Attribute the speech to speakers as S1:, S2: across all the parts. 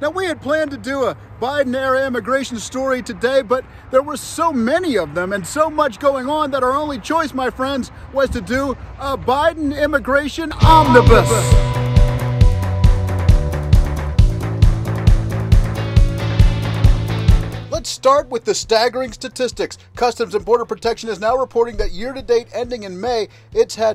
S1: Now, we had planned to do a Biden-era immigration story today, but there were so many of them and so much going on that our only choice, my friends, was to do a Biden Immigration Omnibus. Let's start with the staggering statistics. Customs and Border Protection is now reporting that year-to-date ending in May, it's had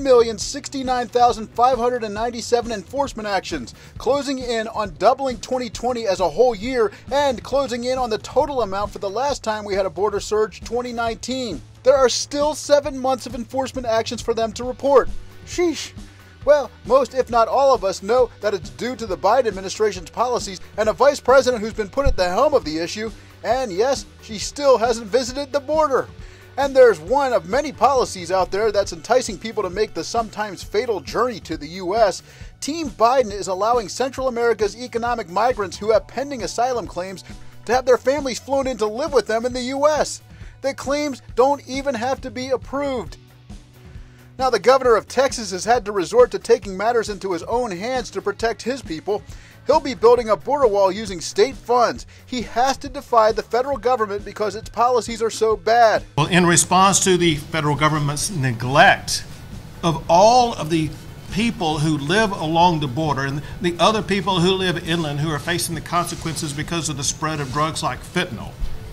S1: 1,069,597 enforcement actions, closing in on doubling 2020 as a whole year and closing in on the total amount for the last time we had a border surge, 2019. There are still 7 months of enforcement actions for them to report. Sheesh. Well, most, if not all of us, know that it's due to the Biden administration's policies and a vice president who's been put at the helm of the issue. And yes, she still hasn't visited the border. And there's one of many policies out there that's enticing people to make the sometimes fatal journey to the U.S. Team Biden is allowing Central America's economic migrants who have pending asylum claims to have their families flown in to live with them in the U.S. The claims don't even have to be approved. Now, the governor of Texas has had to resort to taking matters into his own hands to protect his people. He'll be building a border wall using state funds. He has to defy the federal government because its policies are so bad.
S2: Well, in response to the federal government's neglect of all of the people who live along the border and the other people who live inland who are facing the consequences because of the spread of drugs like fentanyl,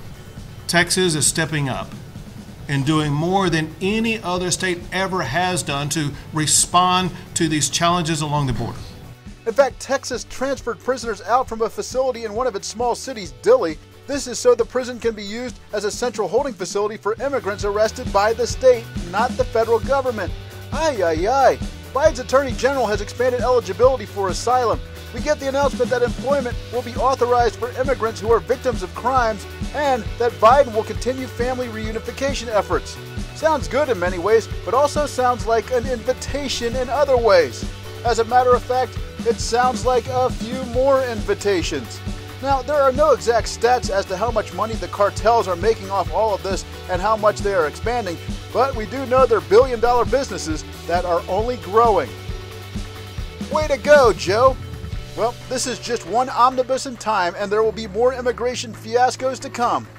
S2: Texas is stepping up and doing more than any other state ever has done to respond to these challenges along the border.
S1: In fact, Texas transferred prisoners out from a facility in one of its small cities, Dilley. This is so the prison can be used as a central holding facility for immigrants arrested by the state, not the federal government. Ay, ay, ay. Biden's Attorney General has expanded eligibility for asylum. We get the announcement that employment will be authorized for immigrants who are victims of crimes and that Biden will continue family reunification efforts. Sounds good in many ways, but also sounds like an invitation in other ways. As a matter of fact, it sounds like a few more invitations. Now, there are no exact stats as to how much money the cartels are making off all of this and how much they are expanding, but we do know they're billion-dollar businesses that are only growing. Way to go, Joe! Well, this is just one omnibus in time, and there will be more immigration fiascos to come.